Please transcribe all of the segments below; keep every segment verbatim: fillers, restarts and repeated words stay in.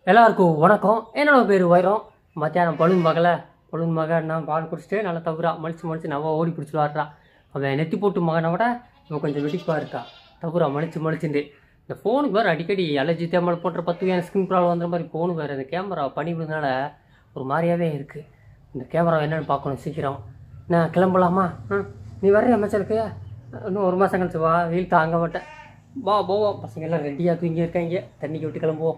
எல்லாருக்கும் வணக்கம். என்னோட பேர் வைரம். மத்தியானம் பழுன் மகளை பழுன் மகன் நான் பால் குடிச்சிட்டு நல்லா தவிரா மலிச்சு மலிச்சு நம்ம ஓடி பிடிச்சி விளாட்றான். அவன் நெத்தி போட்டு மகனை விட இவன் கொஞ்சம் வெடிப்பாக இருக்கா. தவிரா மலிச்சு மலிச்சுட்டு இந்த ஃபோனுக்கு வேறு அடிக்கடி அலர்ஜி தேமல் போன்ற பத்து வகையான ஸ்கின் ப்ராப்ளம் வந்துற மாதிரி ஃபோனு வேறு. இந்த கேமரா பண்ணி விடுறதுனால ஒரு மாதிரியாகவே இருக்குது. இந்த கேமரா என்னென்னு பார்க்கணும் சீக்கிரம். நான் கிளம்பலாமா? ம் நீ வர்ற அமைச்சருக்கு இன்னும் ஒரு மாதம் கழிச்சு வா. வீல் தாங்க மாட்டேன். வா போவோம். பசங்க எல்லாம் ரெடியாக தூங்கி இருக்காங்க. தண்ணிக்கு விட்டு கிளம்புவோம்.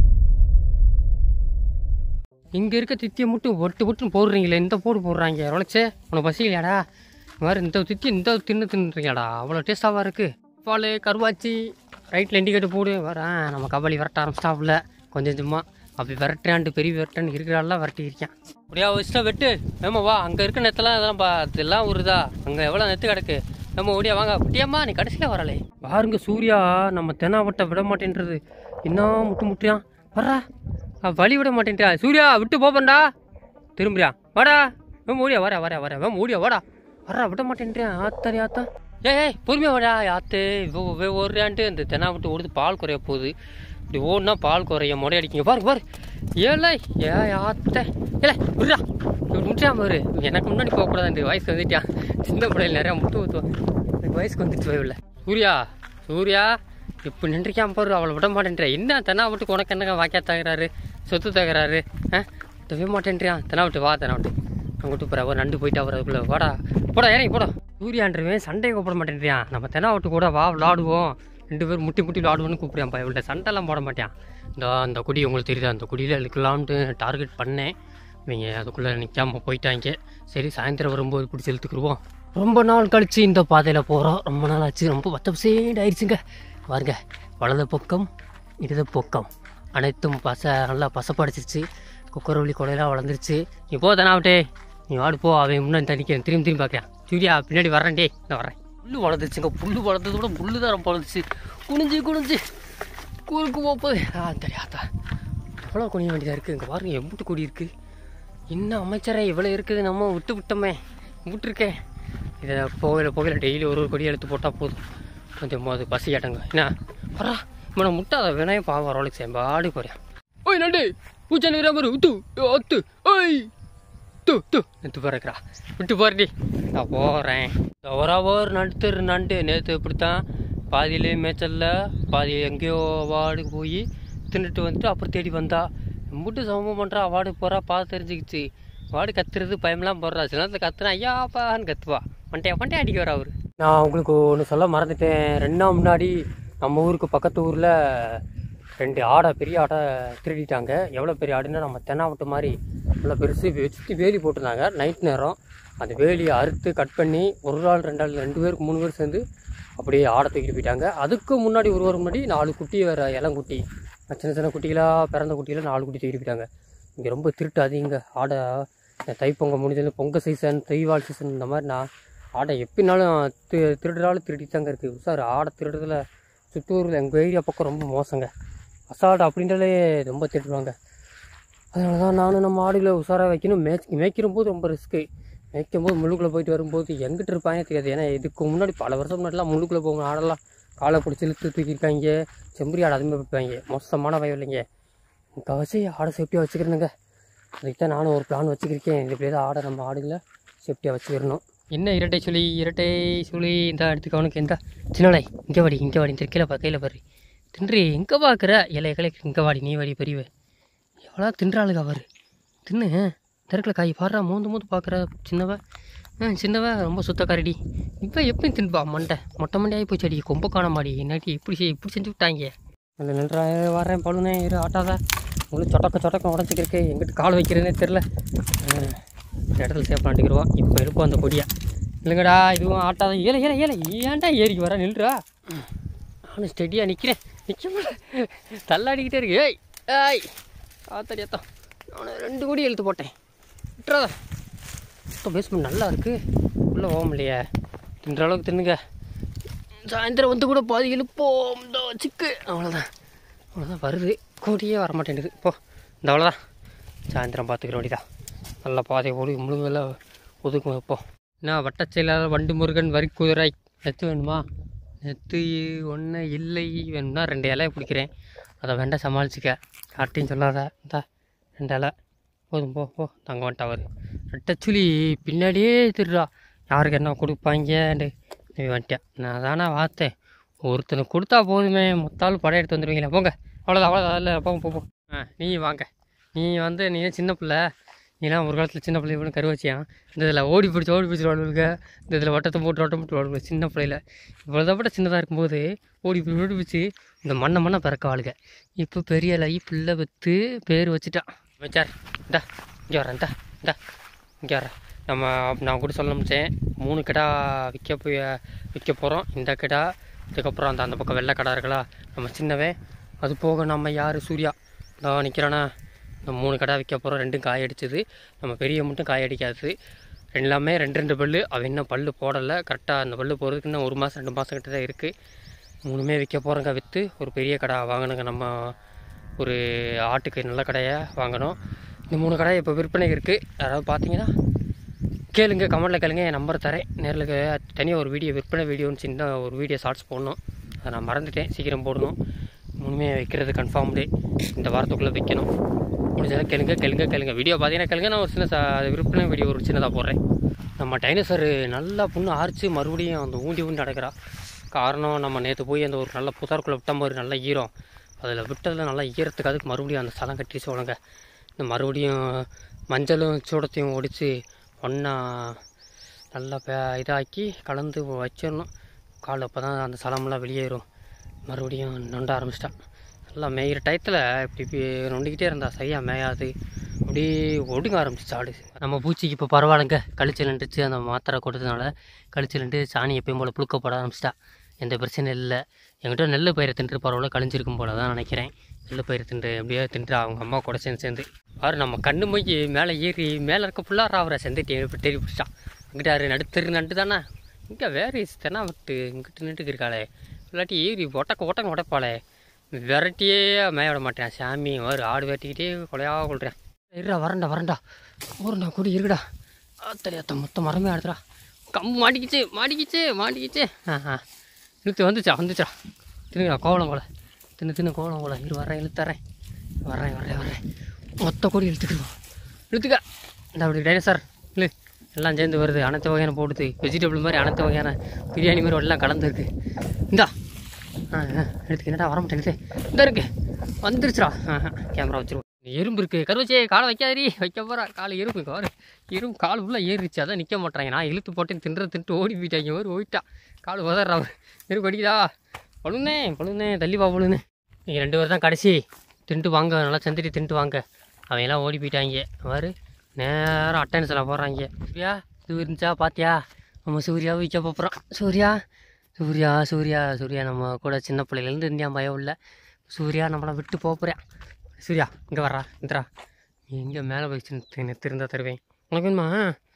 இங்கே இருக்க தித்தியை மட்டும் ஒட்டு ஒட்டுன்னு போடுறீங்களே, இந்த போடு போடுறாங்க. உழைச்சே உனக்கு பசிக்கலையாடா? இந்த மாதிரி இந்த தித்தி இந்த தின்னு தின்னுறீங்களாடா? அவ்வளோ டேஸ்ட்டாக இருக்குது. பால் கருவாச்சி ரைட்டில் இண்டிகேட்டர் போடு. வரேன் நம்ம கபாலி விரட்ட ஆரம்பிச்சிட்டாப்புல கொஞ்சம் கொஞ்சமா. அப்படி விரட்டுறான்ட்டு பெரிய விரட்டான்னு இருக்கிறாலாம் விரட்டி இருக்கேன். அப்படியா வச்சுட்டா வெட்டு ஏமா வா. அங்கே இருக்க நெத்தெல்லாம் இதெல்லாம் பா இதெல்லாம் உருதா. அங்கே எவ்வளோ நெத்து கிடக்கு. நம்ம ஓடியா வாங்க. அப்படியாம்மா நீ கடைசியில் வரலே. பாருங்க சூர்யா நம்ம தெனாவட்டை விட மாட்டேன்றது. என்ன முட்டு முட்டியான் வர்றா. வழி விட மாட்டேன்டா சூர்யா. விட்டு போப்பண்டா. திரும்பியா வாடா. மேம் ஓடியா வரா வரா வரா மேம் ஓடியா வாடா. வரா விட மாட்டேன்றியான். ஆத்தாரி ஆத்தா. ஏய் பொறுமையா வாடா. ஆத்து ஓடுறான்ட்டு இந்த தெனா விட்டு ஓடுது. பால் குறைய போகுது. இப்படி ஓடுனா பால் குறைய முறை அடிக்கிங்க. பாரு பாரு. ஏழை ஏ ஆத்த இல்லை விடுறா. முட்டியா பாரு. எனக்கு முன்னாடி போகக்கூடாது. இந்த வயசுக்கு வந்துட்டான். சின்ன பிள்ளைகள் நிறையா முட்டு ஊற்றுவான். எனக்கு வயசுக்கு வந்துட்டு இல்லை. சூர்யா சூர்யா இப்போ நின்றுக்காம பாரு. அவளை விட மாட்டேன்ற. என்ன தெனா விட்டு உனக்கு என்னங்க வாக்கியா தகுறாரு சொத்து தகுறாரு? ஆ தவே மாட்டேன்றியான். தெனா விட்டு வா. தெனா விட்டு அங்கிட்டு போகிற அவர் நண்டு போயிட்டு அவர் அதுக்குள்ளே வாடா போடா இறங்கி போடா. சூர்யான்றவன் சண்டையை கூப்பிட மாட்டேன்றியான். நம்ம தெனா விட்டு கூட வா விளாடுவோம். ரெண்டு பேரும் முட்டி முட்டி விளாடுவோன்னு கூப்பிடுறான்ப்பா. இவள்கிட்ட சண்டைலாம் போட மாட்டான். இந்த அந்த குடி உங்களுக்கு தெரியுதா? அந்த குடியில் இழுக்கலாம்ட்டு டார்கெட் பண்ணேன். இவங்க அதுக்குள்ளே நிற்காமல் போயிட்டாங்க. சரி சாயந்தரம் வரும்போது பிடிச்சி இழுத்துக்குருவோம். ரொம்ப நாள் கழிச்சு இந்த பாதையில் போகிறோம். ரொம்ப நாள் ஆச்சு. ரொம்ப பச்சை பசேண்டு ஆயிடுச்சுங்க. பாருங்க வலது பக்கம் இடது பக்கம் அனைத்தும் பச நல்லா பசப்படைச்சிருச்சு. குக்கரவள்ளி கொலையெல்லாம் வளர்ந்துருச்சு. நீ போ தானாவட்டே. நீ வாடு போ. அவன் முன்னாடி தனிக்கிறேன். திரும்பி திரும்பி பார்க்குறேன். சூர்யா பின்னாடி வரேன்டே. நான் வரேன். புல்லு வளர்ந்துருச்சுங்க. புல்லு வளர்ந்தது கூட புல்லு தான் ரொம்ப வளர்ந்துச்சு. குனிஞ்சு குனிஞ்சு கூருக்கு போகுது. ஆ தெரியாதா எவ்வளோ குனிய வேண்டியதாக இருக்குது. இங்கே பாருங்க எம்பிட்டு கொடி இருக்குது. என்ன அமைச்சரே இவ்வளோ இருக்குது. நம்ம விட்டு விட்டோமே விட்டுருக்கேன். இதை போகல போகல டெய்லி ஒரு ஒரு கொடி எடுத்து போட்டால் போதும். கொஞ்சம் அது பசி ஆட்டங்க. என்ன வரா மன முட்டாத வினையும் பாவம் வரவழைக்கு சேம்பாடி போகிறேன். ஓய் நண்டு பூச்சானு வராமரு உத்து அத்து ஓய் து து நெத்து போகிறக்கிறா. விட்டு போறடி. நான் போகிறேன். ஒராவோர் நடுத்தர் நண்டு நேற்று இப்படித்தான் பாதியிலே மேய்ச்சலில் பாதி எங்கேயோ அவார்டுக்கு போய் தின்னுட்டு வந்துட்டு அப்புறம் தேடி வந்தா. முட்டு சமூகம் பண்ணுறா. அவார்டு போகிறா பார்த்து தெரிஞ்சுக்கிச்சு. வாடு கத்துறது பயமெல்லாம் போடுறா. சில நேரத்தில் கத்துனா ஐயாப்பான்னு கத்துவா. மண்டையா மண்டையா அடிக்க வரா அவரு. நான் உங்களுக்கு ஒன்று சொல்ல மறந்துட்டேன். ரெண்டு நாள் முன்னாடி நம்ம ஊருக்கு பக்கத்து ஊரில் ரெண்டு ஆடை பெரிய ஆடை திருடிட்டாங்க. எவ்வளோ பெரிய ஆடுன்னா நம்ம தென்னாவட்டு மாதிரி நல்லா பெருசு சுற்றி வேலி போட்டிருந்தாங்க. நைட் நேரம் அந்த வேலியை அறுத்து கட் பண்ணி ஒரு நாள் ரெண்டு நாள் ரெண்டு பேருக்கு மூணு பேர் சேர்ந்து அப்படியே ஆடை தூக்கிட்டு போயிட்டாங்க. அதுக்கு முன்னாடி ஒரு வாரம் முன்னாடி நாலு குட்டி வேறு இளங்குட்டி சின்ன சின்ன குட்டிகளாக பிறந்த குட்டியில் நாலு குட்டி தூக்கிட்டு போயிட்டாங்க. இங்கே ரொம்ப திருட்டு அதிகங்க. ஆடை தைப்பொங்கல் முடிஞ்சது பொங்கல் சீசன் தெய்வால் சீசன் இந்த மாதிரி நான் ஆடை எப்படினாலும் தி திருடுறாலும் திருடிட்டு தாங்க இருக்குது. சார் ஆடை திருடுறதுல சுற்றூரில் எங்கள் ஏரியா பக்கம் ரொம்ப மோசங்க. அசால்ட் அப்படின்றாலே ரொம்ப திருடுவாங்க. அதனால தான் நானும் நம்ம ஆடுகளை உஷாராக வைக்கணும். மேய்ச்சி மேய்க்கிற போது ரொம்ப ரிஸ்க்கு. மேய்க்கும் போது முள்ளுக்குள்ளே போயிட்டு வரும்போது எங்கிட்ட இருப்பாங்க தெரியாது. ஏன்னா இதுக்கு முன்னாடி பல வருஷம் முன்னாடிலாம் முள்ளுக்குள்ளே போகணும் ஆடெல்லாம் காலை பிடிச்சி இழுத்து தூக்கியிருக்காங்க. செம்பரி ஆடை அதுமாதிரி வைப்பாங்க. மோசமான வயல் இல்லைங்க. முக்கால்வாசி ஆடை சேஃப்டியாக வச்சுக்கிறேனுங்க. அதுக்கு தான் நானும் ஒரு பிளான் வச்சுக்கிருக்கேன். இப்படியே தான் ஆடை நம்ம ஆடுகளை சேஃப்டியாக வச்சுக்கிறணும். என்ன இரட்டை சுழி இரட்டை சுழி இந்த இடத்துக்கு அவனுக்கு எந்த சின்னலை இங்கே வாடி இங்கே வாடி இந்த கீழே பா கையில் பாரு தின்றி எங்கே பார்க்குற இலை இலை இங்கே வாடி நீ வாடி பெரியவ எவ்வளோ தின்றாளுங்க அவர் தின்னு தெருக்கில் காய் பாடுறா. மூந்து மூந்து பார்க்குற சின்னவ ஆ சின்னவ ரொம்ப சுத்தக்காரடி. இப்போ எப்பயும் தின்பா மண்டை மொட்டை மண்டையாகி போச்சு. அடி கொம்ப காண மாடி என்னாட்டி இப்படி செய் இப்படி செஞ்சு விட்டாங்க. அந்த நின்றா வரேன் பழுனே இரு ஆட்டாத உங்களுக்கு சொட்டக்க சொட்டக்கம் உடச்சிக்கிருக்கு. எங்கிட்ட கால் வைக்கிறதுனே தெரில. இடத்துல சேஃப் பண்ணிட்டுருவோம். இப்போ இருப்போம் அந்த கொடியா இல்லைங்கடா. இதுவும் ஆட்டாதான் ஏழை ஏழை ஏழை ஏன்டா ஏறிக்கு வர நில்றா. நானும் ஸ்டெடியாக நிற்கிறேன். நிற்க மாட்டேன் தள்ளாடிக்கிட்டே இருக்கு. ஏய் ஏய் ஆத்தாடியாத்தான் நான் ரெண்டு கொடி எழுத்து போட்டேன். விட்டுறாதா. இப்போ பேஸ்மெண்ட் நல்லா இருக்குது. உள்ளே போக இல்லையே. தின்ற அளவுக்கு தின்னுங்க. சாயந்தரம் வந்து கூட பாதி இழுப்போம். இந்த சிக்கு அவ்வளோதான் அவ்வளோதான் வருது. கொடியே வரமாட்டேங்குது. இப்போ இந்த அவ்வளோதான். சாயந்தரம் பார்த்துக்கிற வேண்டியதான். நல்லா பாதையை ஒழு முழுங்கெல்லாம் ஒதுக்கும் வைப்போம். நான் வட்டச்செயலாளர் வண்டு முருகன் வரி குதிரை நெத்து வேணுமா? நெத்து ஒன்று இல்லை வேணும்னா ரெண்டு இலையை பிடிக்கிறேன். அதை வேண்டாம் சமாளிச்சிக்க, யார்ட்டையும் சொல்லாத. இந்தா ரெண்டால போதும், போ போ தங்க வந்துட்டா அவர் ரெட்டச்சுலி பின்னாடியே திருடா, யாருக்கு என்ன கொடுப்பாங்கண்டு நீ வந்துட்டேன். நான் தானே பார்த்தேன், ஒருத்தனுக்கு கொடுத்தா போதுமே, மொத்தாலும் படம் எடுத்து வந்துடுவீங்களா, போங்க அவ்வளோதான் அவ்வளோதான் இல்லை போங்க போ போ. ஆ நீ வாங்க, நீ வந்து நீ சின்ன பிள்ளை, நீலாம் ஒரு காலத்தில் சின்ன பிள்ளை இவ்வளோ கருவச்சியான். இந்த இதில் ஓடி பிடிச்சி ஓடி பிடிச்சி வாழ்வுங்க, இந்த இதில் வட்டத்தை போட்டு வட்டம் போட்டு வாழ்வுங்க. சின்ன பிள்ளையில் இவ்வளோதான் விட சின்னதாக இருக்கும்போது ஓடி பிடி ஓடி பிடிச்சி இந்த மண்ணை மண்ணை பிறக்க வாழ்க. இப்போ பெரிய லை பிள்ளை விற்று பேர் வச்சுட்டான். வச்சார் இந்தா இங்கே வரேன், இந்தா இந்தா இங்கே வரேன். நம்ம நான் கூட சொல்ல முடிச்சேன், மூணு கடா விற்க போய் விற்க போகிறோம். இந்த கடா, இதுக்கப்புறம் அந்த அந்த பக்கம் வெள்ளை கடை இருக்கலாம் நம்ம சின்னவே, அது போக நம்ம யார் சூர்யா நான் நிற்கிறானா, நம்ம மூணு கடை விற்க போகிறோம். ரெண்டும் காய் அடிச்சது, நம்ம பெரிய மட்டும் காய் அடிக்காது. எல்லாமே ரெண்டு ரெண்டு பல், அவன் இன்னும் பல் போடலை. கரெக்டாக அந்த பல் போகிறதுக்கு இன்னும் ஒரு மாதம் ரெண்டு மாதம் கிட்ட தான் இருக்குது. மூணுமே விற்க போகிறோங்க. விற்று ஒரு பெரிய கடை வாங்கணுங்க. நம்ம ஒரு ஆட்டுக்கு நல்ல கடையாக வாங்கணும். இந்த மூணு கடை இப்போ விற்பனைக்கு இருக்குது. யாராவது பார்த்தீங்கன்னா கேளுங்க, கமெண்ட்டில் கேளுங்க, என் நம்பர் தரேன். நேரில் தனியாக ஒரு வீடியோ விற்பனை வீடியோன்னு சின்ன ஒரு வீடியோ ஷார்ட்ஸ் போடணும், அதை நான் மறந்துட்டேன், சீக்கிரம் போடணும். மூணுமே வைக்கிறது கன்ஃபார்ம்டு, இந்த வாரத்துக்குள்ளே வைக்கணும். முடிஞ்சதாக கேளுங்க கேளுங்க கேளுங்க வீடியோ பார்த்தீங்கன்னா கேளுங்க. நான் ஒரு சின்ன சா விற்பனை வீடியோ ஒரு சின்னதாக போடுறேன். நம்ம டைனோசர் நல்லா புண்ணு ஆரிச்சு மறுபடியும் அந்த ஊண்டி ஊண்டி நடக்கிறா. காரணம், நம்ம நேற்று போய் அந்த ஒரு நல்ல புதாருக்குள்ளே விட்ட மாதிரி நல்லா ஈரம், அதில் விட்டதில் நல்லா ஈரத்துக்கு அதுக்கு மறுபடியும் அந்த சலம் கட்டி சொல்லுங்க. இந்த மறுபடியும் மஞ்சளும் சூடத்தையும் ஒடித்து ஒன்றா நல்லா பே இதாக்கி கலந்து வச்சிடணும். கால் அப்போ தான் அந்த சலமெல்லாம் வெளியேறும். மறுபடியும் நொண்ட ஆரம்பிச்சிட்டான். நல்லா மேயிற டயத்தில் இப்படி இப்படி நொண்டிக்கிட்டே இருந்தா, சரியாக மேயாது, அப்படி ஒடுங்க ஆரம்பிச்சிச்சு ஆடு. நம்ம பூச்சிக்கு இப்போ பரவாயில்லைங்க, கழிச்சு நின்றுச்சு. அந்த மாத்திரை கொடுத்ததுனால கழிச்சு நின்று சாணி எப்பயும் போல் புழுக்கப்பட ஆரம்பிச்சிட்டா. எந்த பிரச்சனையும் இல்லை. என்கிட்ட நெல் பயிரை தின்று பரவாயில்ல, கழிஞ்சிருக்கும் போல தான் நினைக்கிறேன். நெல் பயிரை தின்று எப்படியோ தின்று அவங்க அம்மா கூட சேர்ந்து சேர்ந்து பாரு, நம்ம கண்ணு போய் மேலே ஏறி மேலே இருக்க ஃபுல்லாக அவரை செந்துட்டு இப்போ தெரிய பிடிச்சான். இங்கிட்டாரு நடுத்தரு நட்டு தானே, இங்கே வேறு தெனா விட்டு இங்கிட்டு நின்றுக்கு இருக்காளே, இல்லாட்டி ஏறி ஒட்டக்க ஒட்டக்க உடைப்பாளே, விரட்டியே மேய விட மாட்டேன் சாமி. வேறு ஆடு வெட்டிக்கிட்டே கொலையாக கொள்கிறேன். இருடா வரண்டா வரண்டா ஊருண்டா கூடி இருக்குடா. தெரியாத மொத்தம் மரமே ஆடுதுடா. கம் மாட்டிக்கிச்சு மாட்டிக்கிச்சு மாட்டிக்கிச்சு. ஆ ஆ இழுத்து வந்துச்சா வந்துச்சா தின்னுடா கோவலம் போல, தின்னு தின்னு கோவலம் போல. இரு வரேன் இழுத்துறேன், வரேன் வரேன் வரேன் மொத்த கோடி இழுத்துக்கணும். இழுத்துக்க இந்த அப்படி டைனோசர் இல்லை எல்லாம் சேர்ந்து வருது. அனைத்து வகையான போடுது, வெஜிடபிள் மாதிரி அனைத்து வகையான பிரியாணி மாதிரி எல்லாம் கலந்துருக்கு. இந்தா ஆ ஆ எடுத்துக்க. என்னடா வர மாட்டேங்குது, இந்த இருக்கு வந்துருச்சுடா. ஆ ஆ கேமரா வச்சுருவோம். எறும்பு இருக்குது கருவச்சே, காலை வைக்காதீ, வைக்க போகிறா காலை எறும்பு காரு எறும்பு கால் ஃபுல்லாக ஏறிச்சு. அதான் நிற்க மாட்டாங்க. நான் இழுத்து போட்டேன்னு தின்ற தின்ட்டு ஓடி போயிட்டாங்க. மாதிரி ஓடிட்டா கால் உதறா. எறும்பு அடிக்குதா, பழுனே பழுனே தள்ளி வா பழுனே. நீங்கள் ரெண்டு பேர் தான் கடைசி, தின்ட்டு வாங்க, நல்லா செஞ்சுட்டு தின்ட்டு வாங்க. அவங்கெல்லாம் ஓடி போயிட்டாங்க. மாதிரி நேரம் அட்டன்ஸில் போடுறாங்க. சூர்யா இது இருந்துச்சா பார்த்தியா, நம்ம சூர்யாவை விற்க போகிறோம். சூர்யா சூர்யா சூர்யா சூர்யா நம்ம கூட சின்ன பிள்ளைலேருந்து இந்தியா பயம் இல்லை. சூர்யா நம்மளை விட்டு போகிறேன். சூர்யா இங்கே வர்றா, இந்தரா எங்கே மேலே போயிடுச்சு திருந்தா தருவேன். உனக்கு வேணுமா,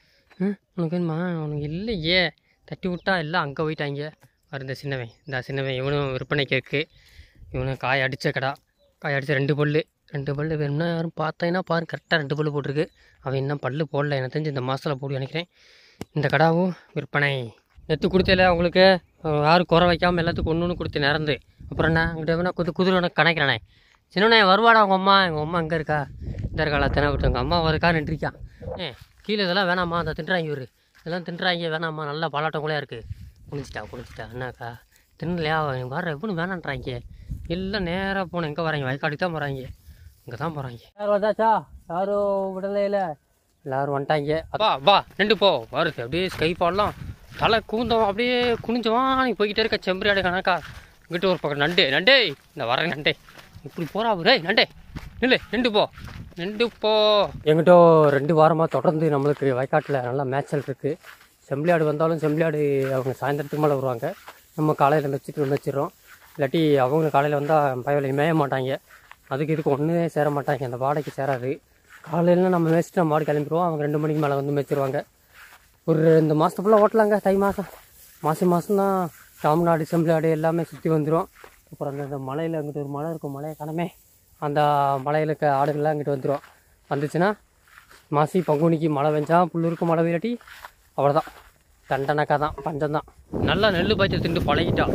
ம் உனக்கு வேணுமா, உனக்கு இல்லையே, தட்டி விட்டா எல்லாம் அங்கே போயிட்டாங்க. வர இந்த சின்னவன், இந்த சின்னவன் இவனும் விற்பனைக்கு இருக்குது. இவனும் காய் அடித்த கடா, காய் அடித்த ரெண்டு பல் ரெண்டு பல் வேணும்னா யாரும் பார்த்தீங்கன்னா பாரு, கரெக்டாக ரெண்டு பல் போட்டிருக்கு. அவன் இன்னும் பல் போடல, எனக்கு தெரிஞ்சு இந்த மாதத்தில் போட்டு நினைக்கிறேன். இந்த கடாவும் விற்பனை. நெத்து கொடுத்தல அவங்களுக்கு யாரும் குறை வைக்காமல் எல்லாத்துக்கும் ஒன்று ஒன்று கொடுத்து நிறந்து. அப்புறம் என்ன அங்கிட்ட வேணா குது குதிரை உனக்கு கணக்கிறானே. சின்னண்ணே வருவாடா உங்கள் அம்மா, எங்கள் அம்மா அங்கே இருக்கா, இந்த இருக்காளா தின விட்டு எங்கள் அம்மா வருக்கா நின்றுருக்கான். ஏ கீழே இதெல்லாம் வேணாம்மா, அந்த தின்றாங்க இவர் இதெல்லாம் தின்றாங்க வேணாம்மா, நல்லா பாலாட்டம் கூட இருக்குது. குளிச்சிட்டா குளிச்சிட்டா என்னக்கா தின்னலையா வர எப்படின்னு வேணான்றாங்க. எல்லாம் நேராக போனேன். எங்கே வராங்க, வயக்காட்டுக்கு தான் போகிறாங்க, இங்கே தான் போகிறாங்க. யாரும் வந்தாச்சா, யாரும் விடலையில் எல்லோரும் வந்துட்டாங்க. அப்பா வா நின்று போ வருது. அப்படியே ஸ்கை பாடலாம் தலை கூந்தம் அப்படியே குனிஞ்சவான். நீ போய்கிட்டே இருக்க செம்பரியாடு கணக்கா. இங்கிட்ட ஒரு பக்கம் நண்டே நண்டே இந்த வரேன் நண்டே இப்படி போகிறா ரே நண்டே நில்லு நின்று போ நின்று போ. எங்கிட்ட ரெண்டு வாரமாக தொடர்ந்து நம்மளுக்கு வயக்காட்டில் நல்லா மேய்ச்சல் இருக்குது. செம்பிளியாடு வந்தாலும் செம்பிளியாடு அவங்க சாயந்தரத்துக்கு மேலே வருவாங்க. நம்ம காலையில் வச்சுட்டு வச்சிடறோம். இல்லாட்டி அவங்க காலையில் வந்தால் பயவில்லை மேய மாட்டாங்க. அதுக்கு இதுக்கு ஒன்றுமே சேர மாட்டாங்க, அந்த வாடகைக்கு சேராது. காலையில் நம்ம மேய்ச்சிட்டு நம்ம மாடு கிளம்பிடுவோம். அவங்க ரெண்டு மணிக்கு மேலே வந்து மேய்ச்சிருவாங்க. ஒரு ரெண்டு மாதத்து ஃபுல்லாக ஓட்டலாங்க. தை மாதம் மாதம் மாதம் தான் தமிழ்நாடு செம்பிளாடு எல்லாமே சுற்றி வந்துடும். அப்புறம் அந்த அந்த மலையில் அங்கிட்டு ஒரு மலை இருக்கும், மலையை காணமே, அந்த மலையில் இருக்க ஆடுகள்லாம் அங்கிட்டு வந்துடும். வந்துச்சுன்னா மாசி பங்குனிக்கு மழை பெஞ்சா புல் இருக்கும், மழை வெயிலாட்டி அவ்வளோதான், தண்டனக்கா தான், பஞ்சம் தான். நல்லா நெல் பாய்ச்சி திண்டு பழகிட்டா.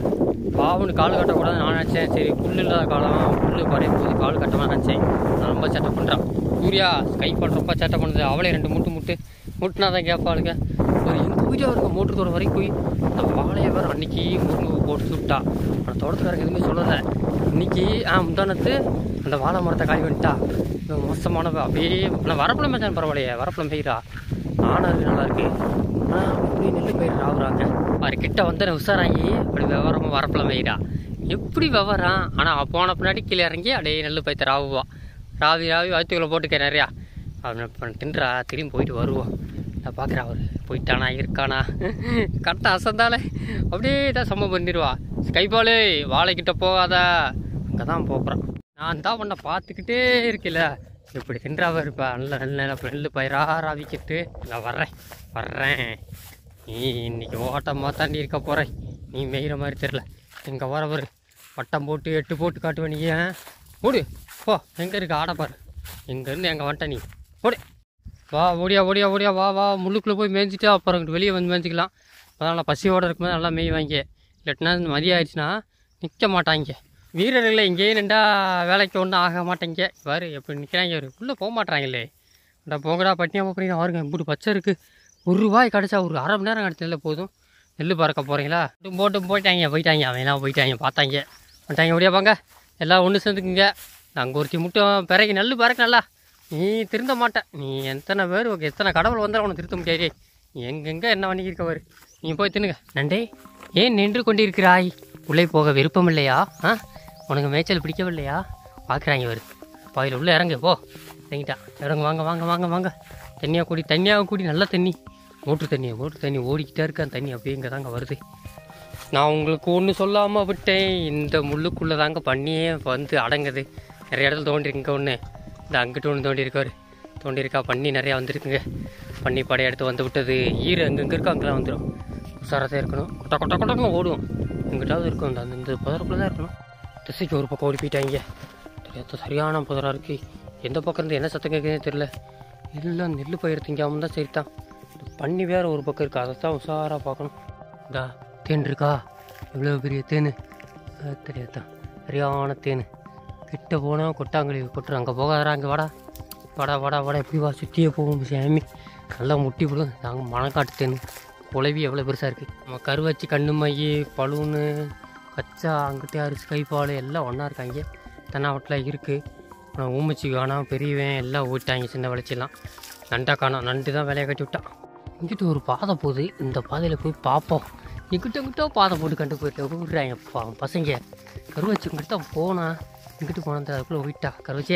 பாவனு கால் கட்டக்கூடாது நான் நினச்சேன். சரி புல் இல்லாத காலம் புல் குறையும் போது கால் கட்டமாக நினச்சேன். நான் ரொம்ப சேட்டை பண்ணுறான். சூர்யா ஸ்கைபால் ரொம்ப சேட்டை பண்ணுது. அவளே ரெண்டு முட்டு முட்டு முட்டுனா தான் கேட்பாளுங்க. ஒரு எங்கள் வீடியோ இருக்க மோட்டர் தோட வரைக்கும் போய் அந்த வாழையை வேறு அன்றைக்கி முருங்கு போட்டு சுட்டா. அந்த தோட்டத்துக்காரங்க எதுவுமே சொல்லலை. இன்றைக்கி ஆ முந்தானத்து அந்த வாழை மரத்தை காலி பண்ணிட்டா. மோசமானவ அப்படியே நான் வரப்பில் மேய்ச்சான் பரவாயில்லையே. வரப்பில் பெய்கிறா ஆனால் அது நல்லாயிருக்கு. ஆனால் அப்படியே நெல் பயிர் ஆகுறாங்க பாரு. கிட்ட வந்து உஷாராங்கி அப்படி விவரமாக வரப்பில் மேய்கிறா. எப்படி விவரம். ஆனால் போன பின்னாடி கீழே இறங்கி அப்படியே நெல் பயிர் ராவுவா. ராவி ராவி வயிற்றுக்குள்ளே போட்டுக்க நிறையா அவன் தின்றா. திரும்பி போயிட்டு வருவோம். நான் பார்க்குறேன் அவர் போயிட்டானா இருக்கானா. கரெக்டாக அசந்தாலே அப்படியே தான் சம்பவம் பண்ணிடுவா. ஸ்கைபாலு வாழைக்கிட்ட போகாத அங்கே தான் போகிறான். நான் தான் பண்ண பார்த்துக்கிட்டே இருக்கல. இப்படி தின்றாவ இருப்பா. நல்ல நல்ல நல்ல நெல் பயிரா ராவிக்கிட்டு நான் வர்றேன் வர்றேன். நீ இன்னைக்கு ஓட்டமாக தாண்டி இருக்க போகிறேன். நீ மேய்கிற மாதிரி தெரில. எங்கே வரவர் வட்டம் போட்டு எட்டு போட்டு காட்டுவேன். நீ ஏன் ஓடு போ. எங்கே இருக்க ஆடப்பார். எங்கேருந்து எங்கே வந்துட்ட நீ ஓடு. வா ஓடியா ஓடியா ஓடியா வா வா. முள்ளுக்குள்ளே போய் மேய்ஞ்சிட்டு அப்புறம் வெளியே வந்து மேய்ஞ்சிக்கலாம். அதனால் பசியோடு இருக்கும்போது நல்லா மேய்வாங்க. இல்லாட்டினா மதியம் ஆயிடுச்சுன்னா நிற்க மாட்டாங்க. வீரர்களை இங்கேயே நின்றா வேலைக்கு ஒன்றும் ஆக மாட்டேங்க. வேறு எப்படி நிற்கிறாங்க. அவர் உள்ளே போக மாட்டாங்களே. இந்த போங்கடா பட்டினியாக போகிறீங்க. அவருங்க இப்படி பச்சை இருக்குது. ஒரு ரூபாய் கிடச்சா ஒரு அரை மணி நேரம் கிடச்சதில்ல போதும். நெல் பறக்க போகிறீங்களா. போட்டு போயிட்டாங்க போயிட்டாங்க அவெல்லாம் போயிட்டாங்க பார்த்தாங்க வந்துட்டாங்க. ஓடியா வாங்க எல்லாம் ஒன்று சேர்ந்துக்குங்க. அங்கே ஒருத்தி முட்டும் பிறகு நெல் பறக்க நல்லா. நீ திருந்த மாட்டேன். நீ எத்தனை பேர் எத்தனை கடவுள் வந்தாலும் உனக்கு திருத்த முடியாது. நீ எங்கெங்கே என்ன பண்ணியிருக்கவர். நீ போய் தின்னுங்க. நண்டே ஏன் நின்று கொண்டிருக்கிறாய். உள்ளே போக விருப்பம் இல்லையா. ஆ உனக்கு மேய்ச்சல் பிடிக்கவில்லையா. பார்க்குறாங்க வருது பாயில் உள்ளே இறங்கு போ. இறங்கிட்டான் இறங்க. வாங்க வாங்க வாங்க வாங்க. தண்ணியாக கூடி தண்ணியாக கூடி நல்ல தண்ணி. மோட்ரு தண்ணியை மோட்ரு தண்ணி ஓடிக்கிட்டே இருக்க. அந்த தண்ணி அப்படியே இங்கே தாங்க வருது. நான் உங்களுக்கு ஒன்று சொல்லாமல் விட்டேன். இந்த முள்ளுக்குள்ளே தாங்க பண்ணியே வந்து அடங்குது. நிறைய இடத்துல தோண்டிருக்குங்க. ஒன்று இந்த அங்கிட்டு ஒன்று தோண்டியிருக்காரு. தோண்டியிருக்கா பண்ணி நிறையா வந்துருக்குங்க. பண்ணி படையை எடுத்து வந்து விட்டது. ஈர அங்கங்கே இருக்கோ அங்கெல்லாம் வந்துடும். உசாரத்தான் இருக்கணும். கொட்ட கொட்ட கொட்டன்னு ஓடுவோம். எங்கிட்டாவது இருக்கும். அந்த அந்த இந்த புதருக்குள்ளே தான் இருக்கணும். திசைக்கு ஒரு பக்கம் ஓடி போயிட்டாங்க. தெரியாத சரியான புதராக இருக்குது. எந்த பக்கம் இருந்து என்ன சத்தம் கேட்குதுன்னு தெரில. இல்லை நெல் பயிர் திங்காமல் தான் சரிதான். பண்ணி வேறு ஒரு பக்கம் இருக்குது. அதை தான் உஷாராக பார்க்கணும். இந்தா தேன் இருக்கா. எவ்வளோ பெரிய தேன் தெரியாதான். சரியான தேன். கிட்ட போனால் கொட்டாங்கழி கொட்டுறோம். அங்கே போகாதரா. அங்கே வாடா வாடா வாடா வாடா. எப்படி வா சுற்றியே போகும் சாமி. நல்லா முட்டி போடும். நாங்கள் மணக்காட்டு தேன். குழவி எவ்வளோ பெருசாக இருக்குது. நம்ம கருவச்சி கண்ணு மை பலூனு கச்சா அங்கிட்டே அரிசி கைப்பால் எல்லாம் ஒன்றா இருக்காங்க. தென்னாவட்டில் இருக்குது. ஆனால் ஊமச்சி காணாம் பெரியவன் எல்லாம் ஓட்டாங்க. சின்ன வளர்ச்சியெல்லாம் நண்டா காணோம். நண்டு தான் வேலையை கட்டி விட்டான். இங்கிட்ட ஒரு பாதை போகுது. இந்த பாதையில் போய் பார்ப்போம். இங்கிட்ட இங்கிட்ட பாதை போட்டு கண்டு போயிட்டு விடுறாங்க பா பசங்க. கருவச்சி இங்கிட்ட தான் போனால் இங்கிட்டு போனால் அதுக்குள்ளே போயிட்டா. கருவச்சே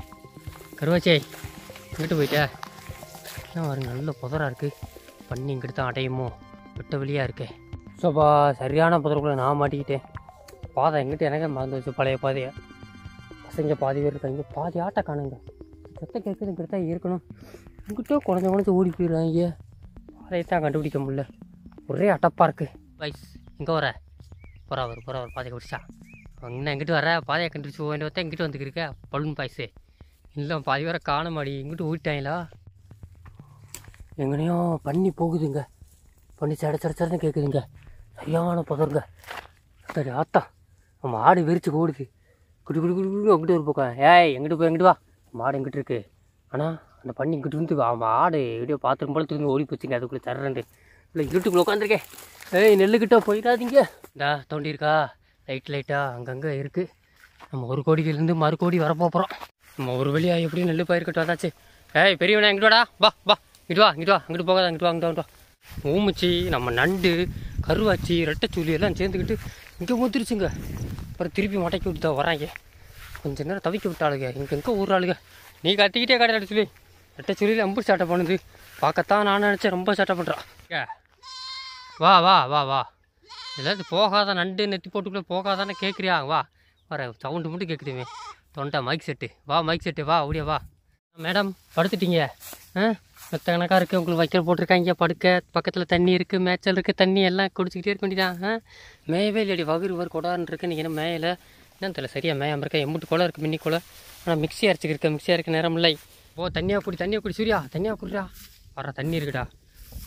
கருவச்சே இங்கிட்டு போயிட்டா. ஏன் பாருங்க நல்ல புதராக இருக்குது. பண்ணி இங்கிட்ட தான் அடையுமோ. விட்ட வெளியாக இருக்கே. சோப்பா சரியான புதருக்குள்ளே நான் மாட்டிக்கிட்டேன். பாதை எங்கிட்ட எனக்கு மறந்து வச்சு பழைய பாதையை. பசங்க பாதி பேர் இருக்காங்க. பாதி ஆட்டை காணுங்க. செத்த கேட்குறது இங்கிட்ட தான் இருக்கணும். இங்கிட்ட குறைஞ்ச குறைஞ்சி ஓடி போயிடுறாங்க. பாதையை தான் கண்டுபிடிக்க முடியல. ஒரே அட்டப்பாக இருக்குது. வைஸ் எங்கே வர போகிறா அவர் போகிற அவர் பாதையை குடிச்சா. அவங்க இன்னும் எங்கிட்ட வர பாதையை கண்டுபிடிச்சி வேண்டிய பார்த்தா எங்கிட்ட வந்துக்கிருக்க பலூன் பாய்ஸு. இல்லை பாதி வேற காண மாடி. இங்கிட்ட ஓடிட்டாங்களா. எங்கனையோ பண்ணி போகுதுங்க. பண்ணி சட சட சடன்னு கேட்குதுங்க. சரியான புதருங்க. சரி ஆத்தா நம்ம ஆடு விரிச்சு ஓடுது. குடி குடி குடி குடி அங்கிட்ட ஒரு பக்கம். ஏய் எங்கிட்ட போய் எங்கிட்டு வா. மாடு எங்கிட்ட இருக்குது. ஆனால் அந்த பண்ணி இங்கிட்டு வந்து அவன் ஆடு எப்படியோ பார்த்துரும் போல திரும்பி ஓடி போச்சுங்க. அதுக்குள்ளே தர்றேன்ட்டு இல்லை இருட்டுக்குள்ளே உட்காந்துருக்கேன். ஏய் நெல்லுக்கிட்ட போயிடாதீங்க. இந்தா தோண்டியிருக்கா லைட் லைட்டாக அங்கங்கே இருக்குது. நம்ம ஒரு கோடியிலேருந்து மறு கோடி வரப்போகிறோம். நம்ம ஒரு வழியாக எப்படியும் நெல் பயிர்கிட்ட வந்தாச்சு. ஏய் பெரியவனே எங்கிட்டு வாடா. வா வா இங்கிட்டு வா இங்கிட்டு வா அங்கிட்டு போகாத அங்கிட்டு வா அங்கிட்டு வா. ஊமுச்சி நம்ம நண்டு கருவாச்சி ரெட்டைச்சூலி எல்லாம் சேர்ந்துக்கிட்டு இங்கே ஊற்றிருச்சுங்க. அப்புறம் திருப்பி மட்டைக்கு விட்டு தான் வராங்க. கொஞ்சம் நேரம் தவிக்க விட்டாளுங்க. இங்கே எங்கே ஊறாளுங்க. நீ கத்திக்கிட்டே கடை ரெட்டச்சூலி ரெட்டைச்சூலியில் ரொம்ப சேட்டை பண்ணுது. பார்க்கத்தான் நான் நினச்சேன் ரொம்ப சேட்டை பண்ணுறான். வா வா வா வா எல்லாத்து போகாத நண்டு நெத்தி போட்டுக்குள்ளே போகாதானே கேட்குறியா. வா வர சவுண்டு மட்டும் கேட்குதுமே. தொண்டை மைக் செட்டு. வா மைக் செட்டு வா ஓடியா வா. மேடம் படுத்துட்டீங்க. ஆ மெத்த கணக்காக இருக்குது. உங்களுக்கு வைக்கல் போட்டிருக்காங்க. படுக்க பக்கத்தில் தண்ணி இருக்குது. மேய்ச்சல் இருக்குது. தண்ணி எல்லாம் குடிச்சிக்கிட்டே இருக்க வேண்டியதான். ஆ மேயவே இல்லையடி வகுறு வறு கொடான்னு இருக்குது. நீங்கள் என்ன மேயலை என்னன்னு தெரியல. சரியாக மேயாமல் இருக்கா. எம்பிட்டு கொலை இருக்குது மின்னி கொலை. ஆனால் மிக்சி அரைச்சிக்கிருக்க மிக்சி அரைக்க நேரம் இல்லை. ஓ தண்ணியாக குடி தண்ணியாக குடி சூர்யா தண்ணியாக குடிடா. வர தண்ணி இருக்குடா.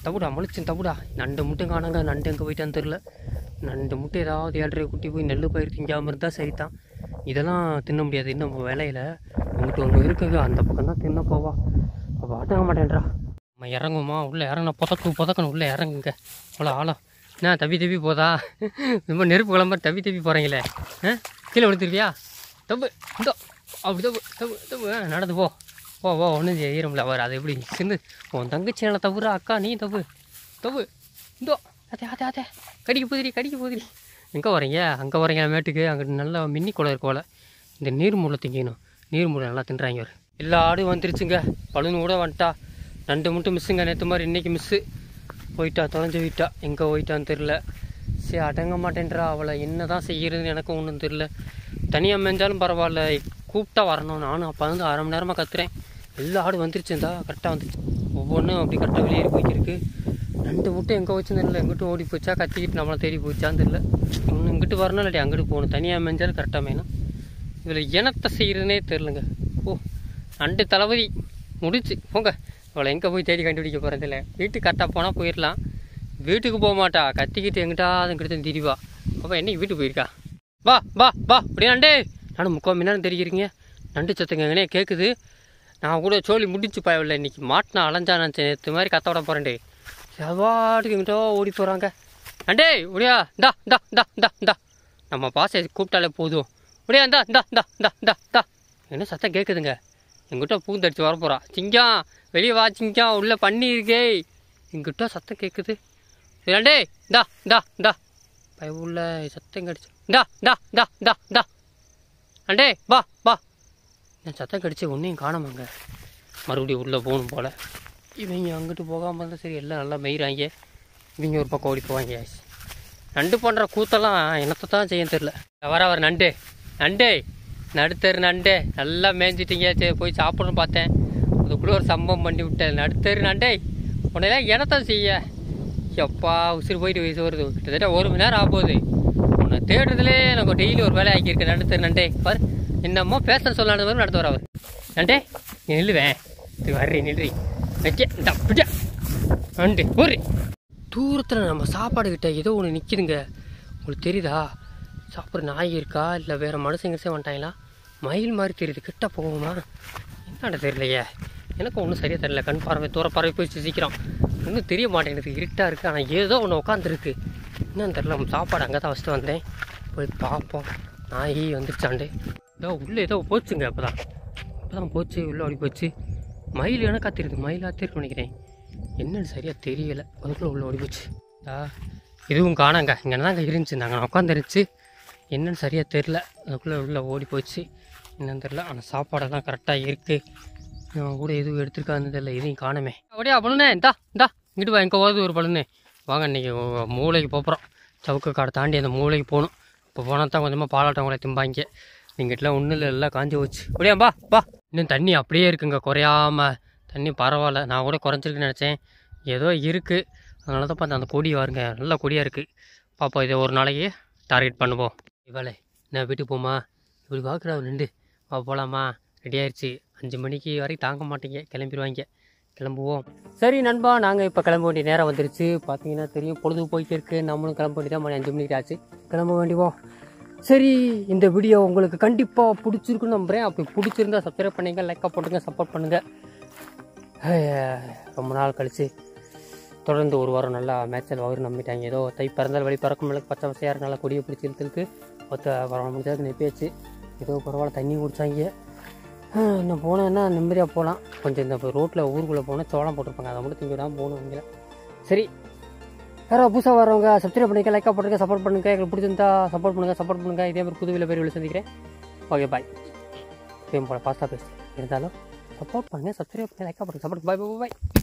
தவிடா முளைச்சேன் தவிடா. நண்டு முட்டை காணாங்க. நண்டு எங்கே போயிட்டான்னு தெரில. நண்டு முட்டை ஏதாவது ஏழரை குட்டி போய் நெல் பயிர் திங்காமல் இருந்தால் சரி தான். இதெல்லாம் தின்ன முடியாது இன்னும் விலையில். உங்கள்கிட்ட ஒன்று இருக்குங்க, அந்த பக்கம் தான் தின்ன போவா. அப்போ ஆட்டாக மாட்டேன்றா. நம்ம இறங்குமா உள்ளே இறங்கினா புதக்கு புதக்கணும் உள்ளே இறங்குங்க. அவ்வளோ ஆழம் என்ன தவி தவி போதா? ரொம்ப நெருப்பு கிளம்ப தவி தவி போகிறீங்களே. ஆ கீழே விழுத்துருவியா? தப்பு இந்தோ அப்படி தப்பு தப்பு தப்பு நடந்து போ போ போ ஒன்றும் ஈரமில்ல அவர். அது எப்படி சின்ன உன் தங்கச்சி நல்லா தப்புறா அக்கா, நீ தப்பு தப்பு இந்தோ அதே அதே அதே கடிக்க போதிரி கடிக்க போதிரி. எங்கே வரீங்க? அங்கே வரீங்க மேட்டுக்கு. அங்கே நல்லா மின்னி குளம் இருக்கு போல. இந்த நீர்மூளை திங்கணும். நீர்மூளை நல்லா தின்றாங்க அவர். எல்லா ஆடும் வந்துருச்சுங்க. பழுன்னு கூட வந்துட்டா. நண்டு மட்டும் மிஸ்ஸுங்க. நேற்று மாதிரி இன்றைக்கி மிஸ்ஸு போயிட்டா, தொலைஞ்சு போயிட்டா. எங்கே போயிட்டான்னு தெரில. சரி அடங்க மாட்டேன்றா. அவளை என்ன தான் செய்கிறதுன்னு எனக்கும் ஒன்றும் தெரில. தனியாக மேய்ஞ்சாலும் பரவாயில்ல, கூப்பிட்டா வரணும். நானும் அப்போ வந்து அரை மணி நேரமாக கத்துறேன். எல்லா ஆடும் வந்துருச்சுந்தா கரெக்டாக வந்துருச்சு. ஒவ்வொன்றும் அப்படி கரெக்டாக வெளியேறி போய்க்கிருக்கு. நண்டு மட்டும் எங்கே வச்சுன்னு தெரியல. எங்கிட்டும் ஓடி போச்சா கத்திக்கிட்டு நம்மளை தேடி போச்சான்னு தெரியல. இன்னும் இங்கிட்டு வரணும் இல்லாட்டி அங்கிட்டு போகணும். தனியாக மேய்ஞ்சாலும் கரெக்டாக மேய்ணும். இதில் இனத்தை செய்கிறதுனே தெரிலங்க. ஓ நண்டு தளபதி முடிச்சு போங்க. அவளை எங்கே போய் தேடி கண்டுபிடிக்க போகிறதில்ல. வீட்டுக்கு கரெக்டாக போனால் போயிடலாம். வீட்டுக்கு போக மாட்டா. கத்திக்கிட்டு எங்கிட்டா அதுங்கிட்ட திரிவா. அப்போ என்ன வீட்டுக்கு போயிருக்கா? வா வா வா அப்படி நண்டே. நானும் முக்கால் மணி நேரம் தெரிகிறீங்க. நண்டு சத்தங்க எங்கனே கேட்குது. நான் கூட சோழி முடிச்சு பாயவில்லை. இன்றைக்கி மாட்டினா அலைஞ்சா நான் நேற்று மாதிரி கத்த விட போகிறேன்டே. எவாட்டுக்கு எங்கிட்ட ஓடி போகிறாங்க. நண்டே முடியா இந்தா இந்தா இந்தா இந்தா இந்தா. நம்ம பாசை கூப்பிட்டாலே போதும். முடியா இந்தா இந்தா இந்தா இந்தா இந்தா இந்தா. என்ன சத்தம் கேட்குதுங்க. எங்கிட்ட பூந்தடிச்சு வர போகிறா. சிங்கம் வெளியே வா சிங்கம் உள்ளே பண்ணி இருக்கே. எங்கிட்ட சத்தம் கேட்குது. நண்டே இந்தா இந்தா இந்தா பய உள்ள சத்தம் கடிச்சு இந்தா இந்தா இந்தா இந்தா இந்தா. நண்டே வா வா. நான் சத்தம் கடிச்சு ஒன்றையும் காணாமாங்க. மறுபடியும் உள்ளே போகணும் போல். இவங்க அங்கிட்டு போகாமல் இருந்தால் சரி. எல்லாம் நல்லா மெய்கிறாங்க. இவங்க ஒரு பக்கம் ஓடி போவாங்க. நண்டு பண்ணுற கூத்தெல்லாம் என்னத்தை தான் செய்ய தெரில. வர அவர் நண்டு நண்டே நடுத்தரு நண்டே நல்லா மேய்ஞ்சிட்டிங்க. சரி போய் சாப்பிட்ணுன்னு பார்த்தேன். அதுக்குள்ளே ஒரு சம்பவம் பண்ணி விட்டேன். நடுத்தரு நண்டே உன்னையெல்லாம் என்னத்தான் செய்ய. எப்பா உசுறு போயிட்டு வயசு வருது. கிட்டத்தட்ட ஒரு மணி நேரம் ஆகும்போது உன்னை தேடுறதுலே எனக்கு டெய்லி ஒரு வேலை ஆக்கியிருக்கேன். நடுத்தரு நண்டே பாரு என்னமோ பேசுகிற சொல்லாத மாதிரி நடத்து வர அவர். நண்டே நீ நில்லுவேன். இது வர்றி நில்றி வைக்க தப்பிட்டா நண்டு ஒரு தூரத்தில் நம்ம சாப்பாடு கிட்ட ஏதோ ஒன்று நிற்கிதுங்க. உங்களுக்கு தெரியுதா? சாப்பிட்ற நாய் இருக்கா இல்லை வேறு மனுஷங்கசே வந்துட்டாங்களா? மயில் மாதிரி தெரியுது. கிட்ட போகுமா என்னடா தெரியலையே. எனக்கு ஒன்றும் சரியாக தெரியல. கண் பார்வை தூர பார்வை போய் சீக்கிரம் இன்னும் தெரிய மாட்டேங்குது. இருட்டாக இருக்குது. ஆனால் ஏதோ ஒன்று உட்காந்துருக்கு. என்னன்னு தெரியல. சாப்பாடு அங்கே தான் ஃபஸ்ட்டு வந்தேன். போய் பார்ப்போம். நாய் வந்துருச்சாண்டு ஏதோ உள்ளே ஏதோ போச்சுங்க. அப்போ தான் அப்போ தான் போச்சு. உள்ளே ஓடி போச்சு. மயில் எனக்கா தெரியுது. மயிலாக தெரியும் நினைக்கிறேன். என்னன்னு சரியாக தெரியலை. அதுக்குள்ளே உள்ளே ஓடி போச்சு. ஆ இதுவும் காணாங்க. இங்கே தாங்க இருந்துச்சு. நாங்கள் உட்காந்துருந்துச்சு. என்னன்னு சரியாக தெரில. அதுக்குள்ளே உள்ளே ஓடி போச்சு. என்னன்னு தெரில. ஆனால் சாப்பாடெல்லாம் கரெக்டாக இருக்குது. நான் கூட எதுவும் எடுத்துருக்கான்னு தெரியல. எதையும் காணுமே. அப்படியா பழுனே இந்தா இந்தா இங்கிட்டு வா. எங்கே போகுது ஒரு பழுனே. வாங்க இன்றைக்கி மூளைக்கு போகிறோம். சவுக்கு காடை தாண்டி அந்த மூளைக்கு போகணும். இப்போ போனால் தான் கொஞ்சமாக பாலாட்டவங்களை திம்பாங்க. எங்கிட்டலாம் ஒன்றும் இல்லை. எல்லாம் காஞ்சி போச்சு. அப்படியா பா பா. இன்னும் தண்ணி அப்படியே இருக்குங்க. குறையாமல் தண்ணி பரவாயில்ல. நான் கூட குறைஞ்சிருக்குன்னு நினச்சேன். ஏதோ இருக்குது. அதனால தான் பார்த்து அந்த கொடி வாருங்க. நல்லா கொடியாக இருக்குது. பாப்பா இதை ஒரு நாளைக்கு டார்கெட் பண்ணுவோம். இவாளே நான் வீட்டுக்கு போமா. இப்படி பார்க்குறா நின்று வா போகலாமா. ரெடி ஆயிடுச்சு. அஞ்சு மணிக்கு வரைக்கும் தாங்க மாட்டீங்க. கிளம்பிடுவாங்க. கிளம்புவோம். சரி நண்பா நாங்கள் இப்போ கிளம்ப வேண்டிய நேரம் வந்துருச்சு. பார்த்தீங்கன்னா தெரியும் பொழுது போய்க்கு இருக்குது. நம்மளும் கிளம்ப வேண்டி தான் மணி அஞ்சு மணிக்கு ஆச்சு. கிளம்ப வேண்டிவோம். சரி இந்த வீடியோ உங்களுக்கு கண்டிப்பாக பிடிச்சிருக்குன்னு நம்புகிறேன். அப்படி பிடிச்சிருந்தா சப்ஸ்கிரைப் பண்ணுங்கள், லைக்காக போட்டுங்க, சப்போர்ட் பண்ணுங்கள். ரொம்ப நாள் கழித்து தொடர்ந்து ஒரு வாரம் நல்லா மேட்சில் அவர் நம்பிட்டாங்க. ஏதோ தை பிறந்தால் வழி பறக்கும் மிளகு பச்சை வசையாக நல்லா கொடியை பிடிச்சி இழுத்துருக்கு. பத்து பரவாயில்ல முடிஞ்சாது நெப்பியாச்சு. ஏதோ பரவாயில்ல தண்ணி குடித்தாங்க. இன்னும் போனேன்னா நிம்மதியாக போகலாம். கொஞ்சம் இந்த ரோட்டில் ஊருக்குள்ளே போனால் சோளம் போட்டிருப்பாங்க. அதை மட்டும் திங்க தான் போகணும் நீங்களே. சரி யாராவது புதுசாக வரவங்க சப்ஸ்கிரைப் பண்ணிக்க, லைக்காக போட்டுங்க, சப்போர்ட் பண்ணுங்கள். எங்களுக்கு பிடிச்சிருந்தா சப்போர்ட் பண்ணுங்கள் சப்போர்ட் பண்ணுங்கள். இதே மாதிரி புது வீடியோ பேர் வெளியே சந்திக்கிறேன். Okay bye. சேம் போல ஃபாஸ்ட்டாக பேசி இருந்தாலும் சப்போர்ட் பண்ணுங்கள், சப்ஸ்கிரைப் பண்ணுங்கள், லைக்காக போட்டுங்க, சப்போர்ட் பாய் பாய் பாய்.